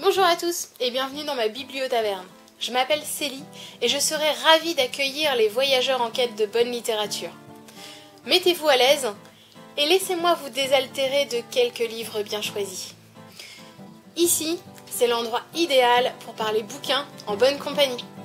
Bonjour à tous et bienvenue dans ma bibliotaverne. Je m'appelle Célie et je serai ravie d'accueillir les voyageurs en quête de bonne littérature. Mettez-vous à l'aise et laissez-moi vous désaltérer de quelques livres bien choisis. Ici, c'est l'endroit idéal pour parler bouquins en bonne compagnie.